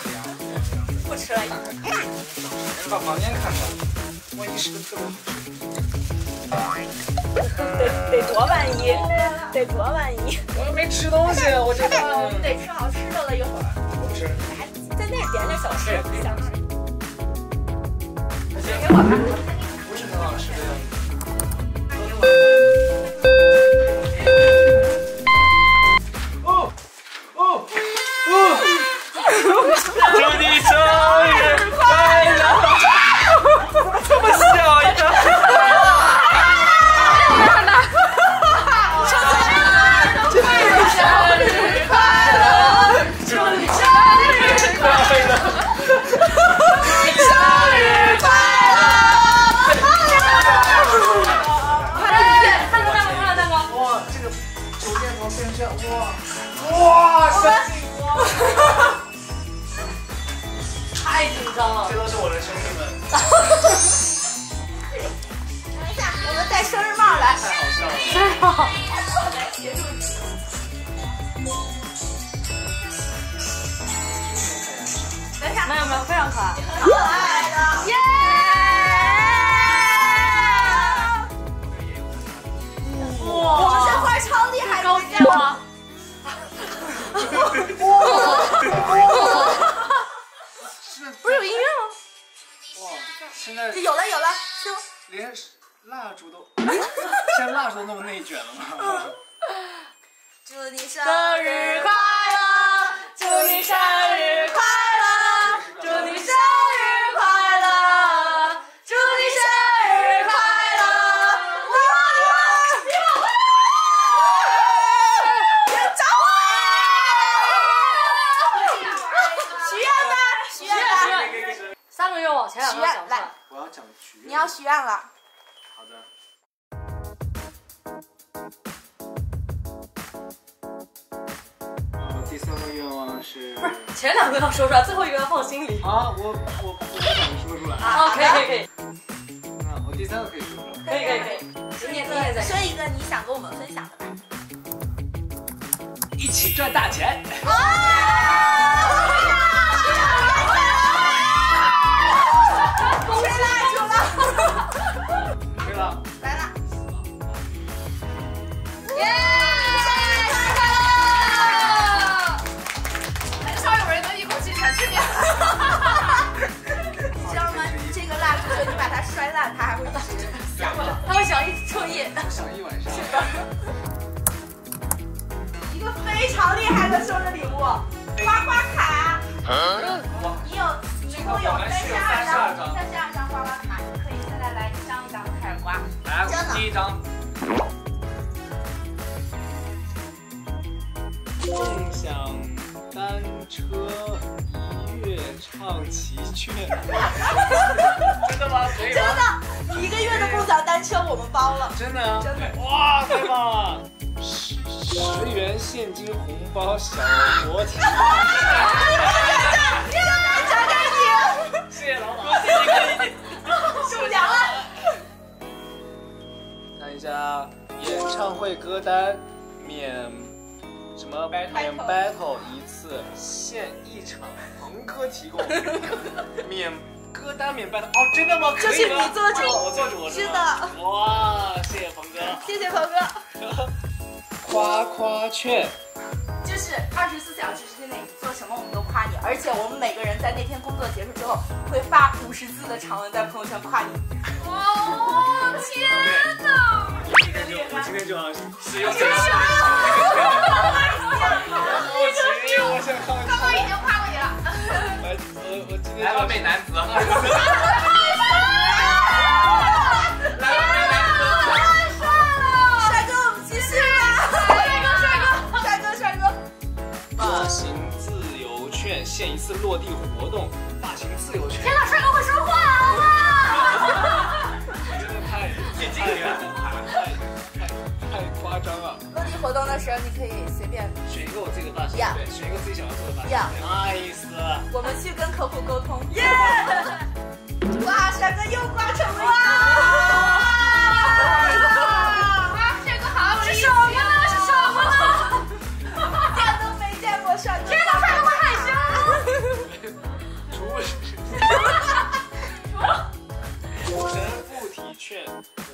不吃了。 先把房间看看，万一是个特别好吃。 得多万一，得多万一。 我又没吃东西，我这我们得吃好吃的了，一会儿。 不吃。 还在那点点小吃，想吃。 给我看，不是很好吃的样子。祝你生日快乐！怎么这么小呀？祝你生日快乐！祝你生日快乐！生日快乐！ 看到蛋糕，看到蛋糕。 哇，这个手电筒变身，哇，三进光！ 太紧张了。 这都是我的兄弟们。 等一下，我们戴生日帽来。 太好笑了。 生日帽。来协助你。等一下，没有没有，非常可爱。很可爱的。耶！哇！我们这花超厉害，高见吗？不是有音乐吗？ 哇，现在有了有了，行。 连蜡烛都，现在蜡烛都那么内卷了吗？ 祝你生日快乐！祝你生日快乐！祝你生日快乐！祝你生日快乐！哇！找我！许愿吧，许愿吧。3个愿望，前2个讲来。 我要讲许愿。 你要许愿了。 好的。第3个愿望是。 不是，前2个要说出来，最后1个要放心里。 啊，我不想说出来。 啊，可以。 那我第3个可以说出来。 可以。今天再说一个你想跟我们分享的吧。 一起赚大钱。 吹蜡烛了。 对了。 来了。耶！很少有人能一口气全吃掉。你知道吗？这个蜡烛，就你把它摔烂，它还会一直响着，它会响一彻夜， 响一晚上。 一个非常厉害的生日礼物，刮刮卡。你一共有32张刮刮卡，你可以现在来一张一张开始刮。 来，第1张。共享单车1月畅骑券。真的吗？可以吗？ 真的，1个月的共享单车我们包了。 真的啊？ 真的。 哇，太棒了！10元现金红包小活体。谢谢老板，谢谢。 中奖了。 看一下演唱会歌单，免 battle 1次，限1场，鹏哥提供。免歌单免 battle 哦，真的吗？ 这是你做主， 我做主是的。 哇，谢谢鹏哥。 谢谢鹏哥。 夸夸券。 就是24小时之内你做什么我们都夸你，而且我们每个人在那天工作结束之后会发50字的长文在朋友圈夸你。哦，天哪！ 我今天就要使用这个。我想看。 刚刚已经夸过你了。 来，我今天来吧，美男子。 帅哥，我们继续吧。帅哥。 发型自由券限1次落地活动，发型自由券。 天哪，帅哥会说话好吗？ 真的太夸张了。 落地活动的时候，你可以随便选一个我自己的发型，对，选一个自己想要做的发型。nice。 我们去跟客户沟通。耶！哇，帅哥又刮成了。哇！帅哥好，是什么呢？是什么呢？见都没见过帅哥。天哪，帅哥会害羞。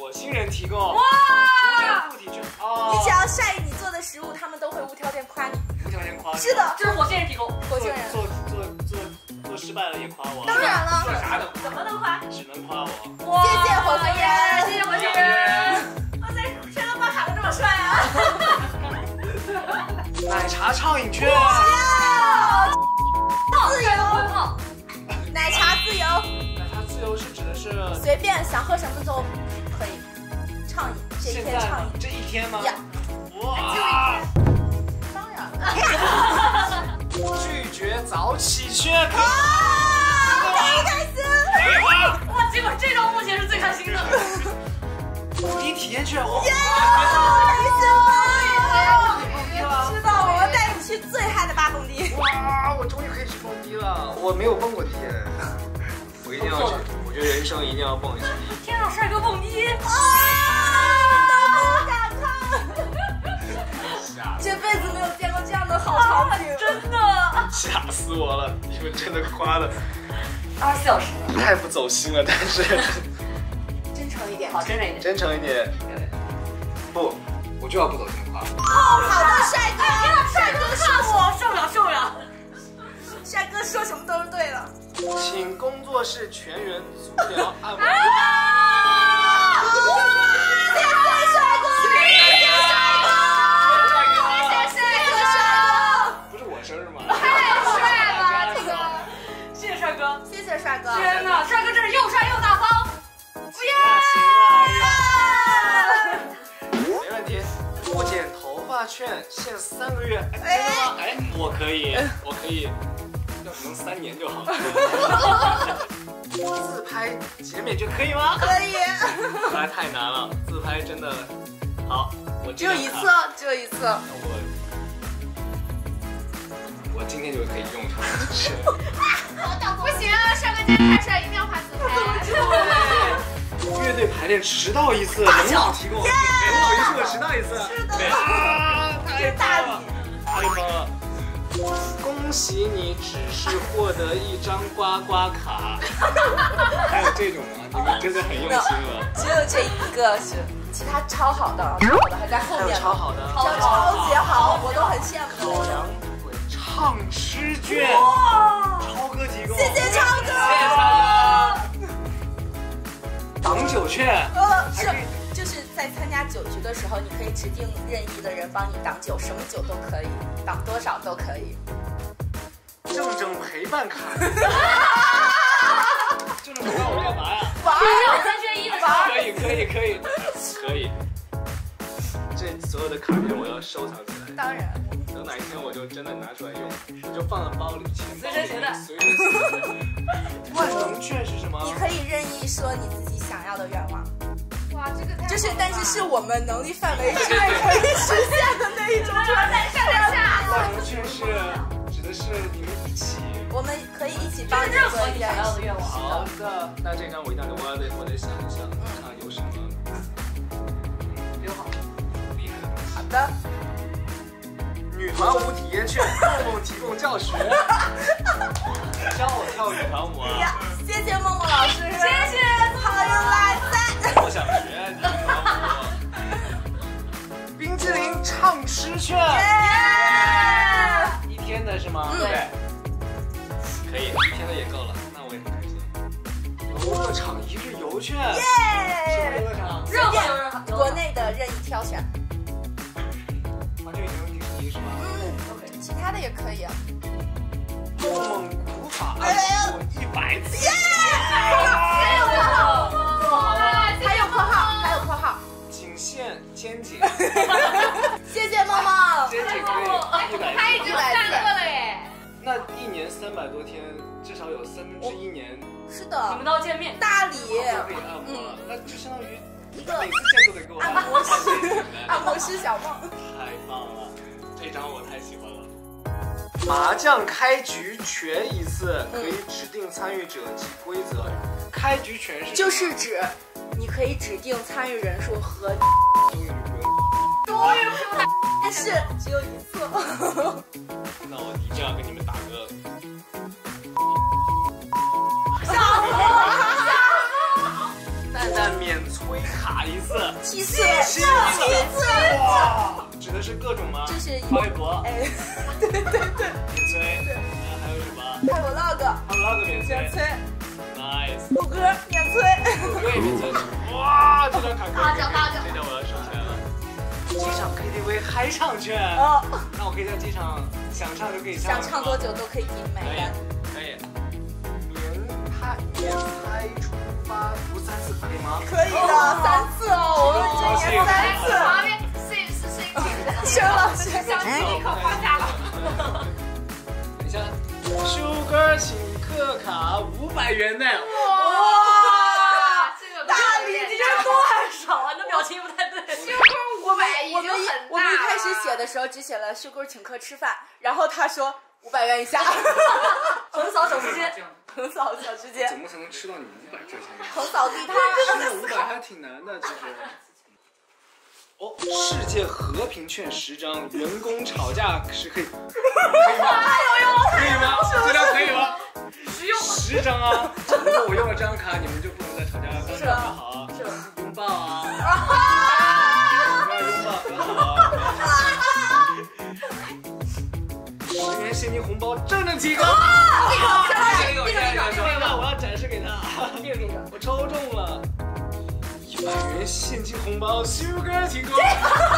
火星人提供。 哇！ 逐渐附体券哦。 你只要晒你做的食物，他们都会无条件夸你。 无条件夸你。 是的， 这是火星人提供。 火星人。 做失败了也夸我。 当然了。 做啥的？ 怎么都夸？ 只能夸我。 哇！ 谢谢火星人， 谢谢火星人。哇塞，帅哥巴卡都这么帅啊！ 奶茶畅饮券。 自由。奶茶自由。 奶茶自由是指的是随便想喝什么都可以畅饮，这一天畅饮。 这一天吗？ 呀。 哇！ 当然。 拒绝早起券。 开心！ 哇，结果这招目前是最开心的。 蹦迪体验券，哇！ 开心了！知道，我要带你去最嗨的八蹦迪。 哇，我终于可以去蹦迪了！我没有蹦过迪，我一定要去。我觉得人生一定要蹦一次迪。 天啊，帅哥蹦迪！ 不敢看！这辈子没有见过这样的好场景， 真的吓死我了！你们真的夸的 24小时， 太不走心了，但是真诚一点， 好，真诚一点， 真诚一点。不，我就要不走心夸。 好的，帅哥， 帅哥看我受不了，受不了。 帅哥说什么都是对的。 请工作室全员足疗按摩。 谢谢帅哥，谢谢帅哥，谢谢帅哥。 不是我生日吗？ 太帅了，这个。谢谢帅哥， 谢谢帅哥。 天哪，帅哥真是又帅又大方。 没问题。不剪头发券限3个月。真的吗？哎，我可以，我可以。要是能3年就好了。自拍减免券可以吗？ 可以。 自拍太难了，自拍真的好。我只有一次，只有一次。 我今天就可以用出来。 不行啊，帅哥今天太帅，一定要拍自拍。 乐队排练迟到一次，龙老提供，龙老一次我迟到一次。 是的。 太大了，太棒了。恭喜你，只是获得一张刮刮卡。还有这种吗？你们真的很用心了。 只有这一个是，其他超好的，超好的还在后面。 超好的， 超级好，我都很羡慕。 唱诗券，超哥提供。 谢谢超哥。 挡酒券。 是。就是在参加酒局的时候，你可以指定任意的人帮你挡酒，什么酒都可以，挡多少都可以。 正陪伴卡。正陪伴我干嘛呀？ 玩 3缺1的玩。 可以。这所有的卡片我要收藏起来。 当然。 等哪一天我就真的拿出来用，我就放在包里， 随身携带。 万能券是什么？ 你可以任意说你自己想要的愿望。 哇，这个太就是，但是是我们能力范围之内可以实现的那一种。 万能券是指的是你们一起， 我们可以一起帮你任何你想要的愿望。 好的，那这张我一定要，我得想一想，看有什么留好厉害的东西。 好的。 女团舞体验券，梦梦提供教学，教我跳女团舞啊！ 谢谢梦梦老师， 谢谢， 好运来噻！我想学女团舞。冰淇淋唱诗券，1天的是吗？对，可以，1天的也够了，那我也很开心。游乐场1日游券，什么游乐场？ 任何游乐场， 国内的任意挑选。 就已经迪士尼是吗？ 其他的也可以。 梦梦古法100次。 还有括号。 仅限肩颈。 谢谢梦梦。 肩颈可以100。 他已经3个了耶。 那1年300多天，至少有1/3年。 是的。 你们都要见面。 大礼。 可以按摩了，那就相当于。 一个每次见都得给我按摩师小梦， 太棒了，这张我太喜欢了。麻将开局权1次，可以指定参与者及规则。开局权是就是指你可以指定参与人数和终于不用， 但是只有1次。 那我一定要跟你们打个。蛋蛋免催卡1次， 7次 7次，哇，指的是各种吗？ 这是发微博， 哎，对对对， 免催，还有什么？ 还有 log 免免催。 ，nice， 谷歌免催， 谷歌也免催，哇，这张卡可以， 大奖大奖这张我要收钱了。机场 KTV 嗨唱券， 哦， 那我可以在机场想唱就可以唱， 想唱多久都可以给你买单。 可以。免拍出发读3次可以吗？ 可以的，3次哦，我们这年3次。 旁边是薛老师， 相亲立刻放假了。 等一下，Sugar 请客卡500元呢。 哇，这个大礼，你这多还是少啊？你的表情不太对。 500已经很大了。 我们一开始写的时候只写了秀哥请客吃饭，然后他说500元以下，横扫小吃街，横扫小吃街， 怎么才能吃到你500这钱？ 横扫地摊。 这500还挺难的，其实。哦，世界和平券10张，员工吵架是可以吗？可以吗？这张可以吗？ 实用 10张啊！如果我用了这张卡，你们就不能再吵架了， 是啊好啊， 是吧？ 拥抱啊！拥抱很好啊！10元现金红包正正提高！这个我要展示给他。我抽中了100元现金红包，Sugar 提供。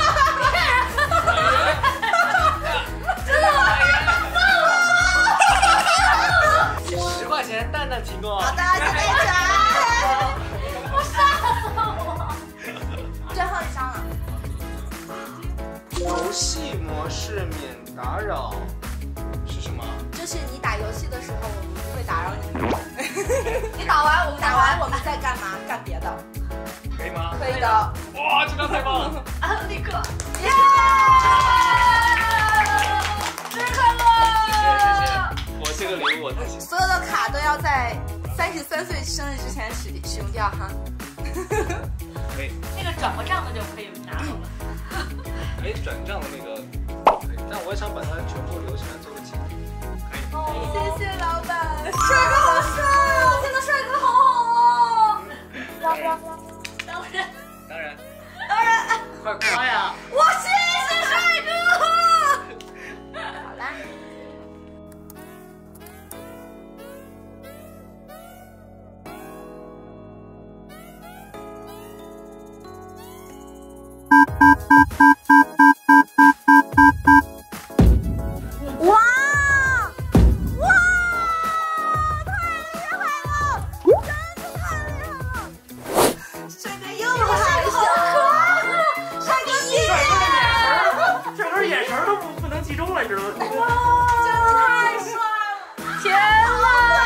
真的吗？10块钱蛋蛋提供。 好的，谢谢。 我杀死我！ 最后一张了。 游戏模式免打扰是什么？ 就是你打游戏的时候，我们不会打扰你。 你打完我们打完我们再干嘛？干别的。 可以吗？ 可以的。 哇，这张太棒了！ 立刻。 耶！ 生日快乐！ 谢谢，我这个礼物我太喜欢。 所有的卡都要在33岁生日之前使用掉哈。 可以。 那个转过账的就可以拿走了。 哎，转账的那个可以，但我想把它全部留起来做个纪念。可以。 谢谢老板。 帅哥好帅啊！现在帅哥好好哦。要不要？ 当然。 快呀！我谢谢帅哥。 好啦。哇！哇！太厉害了！真的太厉害了！帅哥又害羞，帅哥谢谢。 帅哥眼神都不能集中了，你知道吗？ 哇，真的太帅了！天哪！